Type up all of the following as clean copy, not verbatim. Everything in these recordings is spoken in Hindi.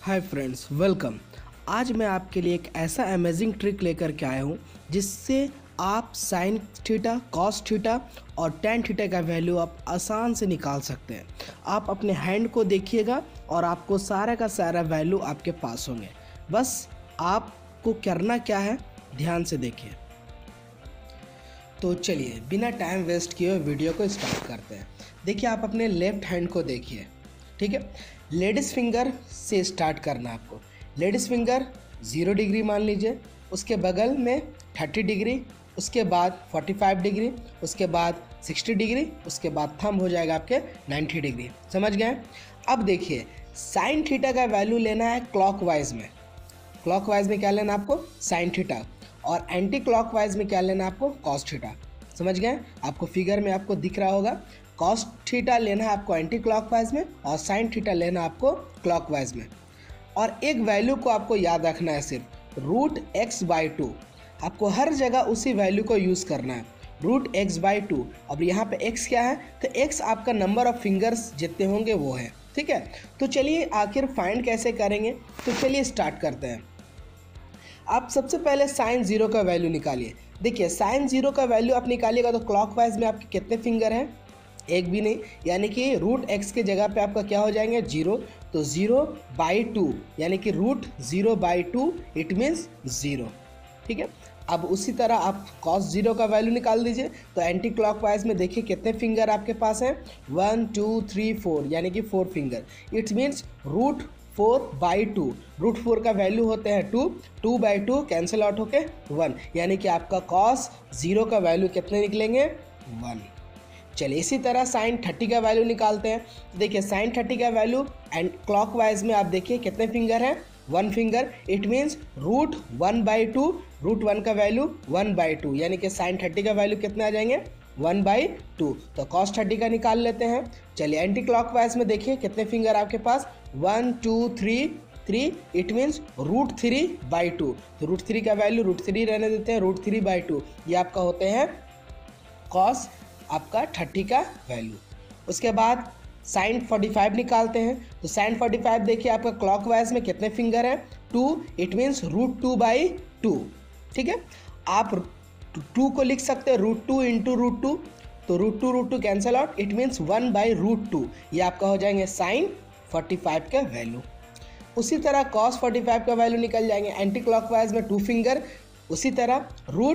Hi friends, welcome. आज मैं आपके लिए एक ऐसा अमेजिंग ट्रिक लेकर के आया हूँ जिससे आप साइन थीटा, कॉस थीटा और टेन थीटा का वैल्यू आप आसान से निकाल सकते हैं। आप अपने हैंड को देखिएगा और आपको सारा का सारा वैल्यू आपके पास होंगे। बस आपको करना क्या है, ध्यान से देखिए। तो चलिए बिना टाइम वेस्ट किए वीडियो को स्टार्ट करते हैं। देखिए, आप अपने लेफ्ट हैंड को देखिए, ठीक है। लेडीज़ फिंगर से स्टार्ट करना है आपको। लेडीज़ फिंगर 0 डिग्री मान लीजिए, उसके बगल में 30 डिग्री, उसके बाद 45 डिग्री, उसके बाद 60 डिग्री, उसके बाद थंब हो जाएगा आपके 90 डिग्री। समझ गए? अब देखिए, साइन थीटा का वैल्यू लेना है क्लॉकवाइज में। क्लॉकवाइज में क्या लेना आपको? Sine theta. और एंटी क्लॉकवाइज में क्या लेना आपको? Cos theta. समझ गए? आपको फिगर में आपको दिख रहा होगा, कॉस थीटा लेना है आपको एंटी क्लॉकवाइज में और साइन थीटा लेना आपको क्लॉकवाइज में। और एक वैल्यू को आपको याद रखना है, सिर्फ √x/2। आपको हर जगह उसी वैल्यू को यूज़ करना है, √x/2। अब यहाँ पे x क्या है? तो x आपका नंबर ऑफ फिंगर्स जितने होंगे वो है, ठीक है। तो चलिए आखिर फाइंड कैसे करेंगे, तो चलिए स्टार्ट करते हैं। आप सबसे पहले साइन 0 का वैल्यू निकालिए। देखिए, साइन 0 का वैल्यू आप निकालिएगा तो क्लॉकवाइज में आपके कितने फिंगर हैं? एक भी नहीं, यानी कि √x के जगह पे आपका क्या हो जाएंगे? 0। तो 0/2 यानी कि √0/2 इट मीन्स 0, ठीक है। अब उसी तरह आप cos 0 का वैल्यू निकाल दीजिए। तो एंटी क्लॉकवाइज में देखिए कितने फिंगर आपके पास हैं? 1 2 3 4 यानी कि 4 फिंगर। It means √4/2। √4 का वैल्यू होते हैं 2, 2/2 कैंसिल आउट होके 1, यानी कि आपका cos 0 का वैल्यू कितने निकलेंगे? 1। चलिए इसी तरह साइन 30 का वैल्यू निकालते हैं। तो देखिए, साइन 30 का वैल्यू एंड क्लॉकवाइज में आप देखिए कितने फिंगर हैं? 1 फिंगर। It means √1/2। √1 का वैल्यू 1/2 यानी कि साइन 30 का वैल्यू कितने आ जाएंगे? 1/2। तो cos 30 का निकाल लेते हैं। चलिए एंटी क्लॉकवाइज में देखिए कितने फिंगर आपके पास? 1 2 3 3। It means √3/2। तो √3 का वैल्यू √3 रहने देते हैं, √3/2 ये आपका होते हैं cos आपका 30 का वैल्यू। उसके बाद साइन 45 निकालते हैं। तो साइन 45 देखिए आपका क्लॉकवाइज में कितने फिंगर हैं? 2। इट मीन्स √2/2, ठीक है। आप 2 को लिख सकते हैं √2 × √2। तो √2 कैंसिल आउट, इट मीन्स 1/√2 ये आपका हो जाएंगे साइन 45 का वैल्यू। उसी तरह cos 45 का वैल्यू निकल जाएंगे। एंटी क्लॉकवाइज में 2 फिंगर, उसी तरह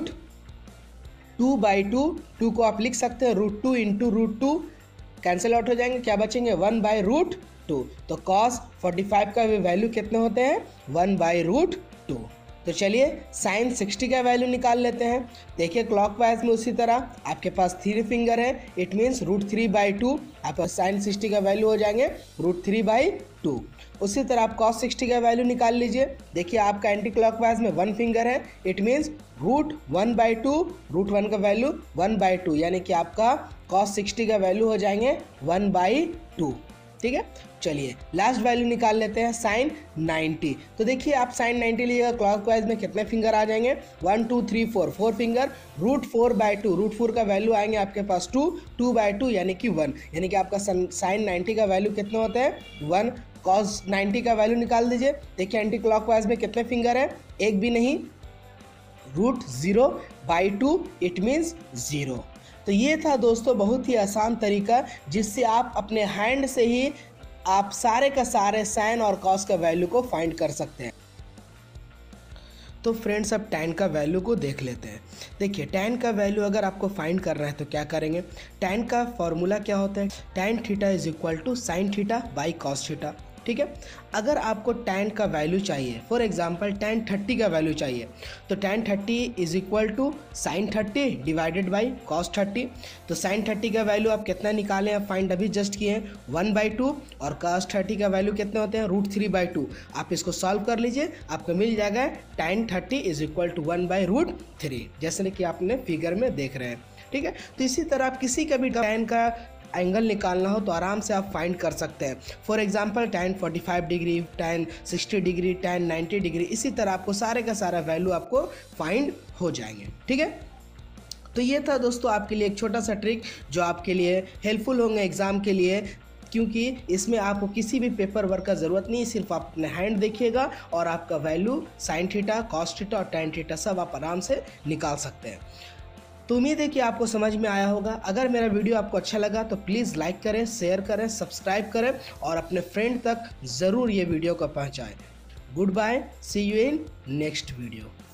√2/2, 2 को आप लिख सकते हैं √2 × √2 कैंसिल आउट हो जाएंगे, क्या बचेंगे? 1/√2। तो cos 45 का भी वैल्यू कितने होते हैं? 1/√2। तो चलिए साइन 60 का वैल्यू निकाल लेते हैं। देखिए क्लॉकवाइज में उसी तरह आपके पास 3 फिंगर है, इट मीन्स √3/2। आपका साइन 60 का वैल्यू हो जाएंगे √3/2। उसी तरह आप cos 60 का वैल्यू निकाल लीजिए। देखिए आपका एंटी क्लॉकवाइज में 1 फिंगर है, इट मीन्स √1/2। √1 का वैल्यू 1/2 यानी कि आपका cos 60 का वैल्यू हो जाएंगे 1/2, ठीक है। चलिए लास्ट वैल्यू निकाल लेते हैं, साइन 90। तो देखिए आप साइन 90 लीजिएगा, क्लॉकवाइज में कितने फिंगर आ जाएंगे? 1 2 3 4, 4 फिंगर। √4/2, √4 का वैल्यू आएंगे आपके पास 2, 2/2 यानी कि 1, यानी कि आपका साइन 90 का वैल्यू कितने होते हैं? 1। cos 90 का वैल्यू निकाल दीजिए। देखिए एंटी क्लॉकवाइज में कितने फिंगर है? एक भी नहीं, √0/2 इट मीन्स 0। तो ये था दोस्तों बहुत ही आसान तरीका जिससे आप अपने हैंड से ही आप सारे का सारे साइन और कॉस का वैल्यू को फाइंड कर सकते हैं। तो फ्रेंड्स अब tan का वैल्यू को देख लेते हैं। देखिए tan का वैल्यू अगर आपको फाइंड करना है तो क्या करेंगे? tan का फॉर्मूला क्या होता है? tan theta = sin theta by cos theta, ठीक है। अगर आपको tan का वैल्यू चाहिए, फॉर एग्जांपल tan 30 का वैल्यू चाहिए, तो tan 30 = sin 30 divided by cos 30। तो sin 30 का वैल्यू आप कितना निकालें? आप फाइंड अभी जस्ट किए हैं 1/2, और cos 30 का वैल्यू कितने होते हैं? √3/2। आप इसको सॉल्व कर लीजिए, आपको मिल जाएगा tan 30 = 1/√3, जैसे कि आपने फिगर में देख रहे हैं, ठीक है। तो इसी तरह आप किसी का भी tan का एंगल निकालना हो तो आराम से आप फाइंड कर सकते हैं। For example tan 45 degree, tan 60 degree, tan 90 degree, इसी तरह आपको सारे का सारा वैल्यू आपको फाइंड हो जाएंगे, ठीक है। तो ये था दोस्तों आपके लिए एक छोटा सा ट्रिक जो आपके लिए हेल्पफुल होंगे एग्जाम के लिए। क्योंकि इसमें आपको किसी भी पेपर वर्क का ज़रूरत नहीं, सिर्फ आप अपने हैंड देखिएगा और आपका value sine theta, cos theta और टैन थीटा सब आप आराम से निकाल सकते हैं। तो उम्मीद है कि आपको समझ में आया होगा। अगर मेरा वीडियो आपको अच्छा लगा तो प्लीज़ लाइक करें, शेयर करें, सब्सक्राइब करें और अपने फ्रेंड तक ज़रूर ये वीडियो को पहुंचाएं। Good bye, see you in next video.